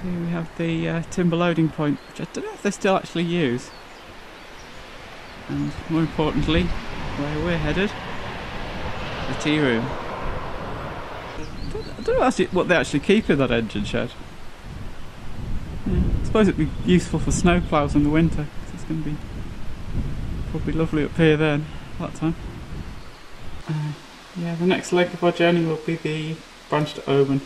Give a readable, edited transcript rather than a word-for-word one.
Here we have the timber loading point, which I don't know if they still actually use. And more importantly, where we're headed, the tea room. I don't know what they actually keep in that engine shed. Yeah, I suppose it'd be useful for snow ploughs in the winter, because it's going to be probably lovely up here then, that time. Yeah, the next leg of our journey will be the branch to Oban.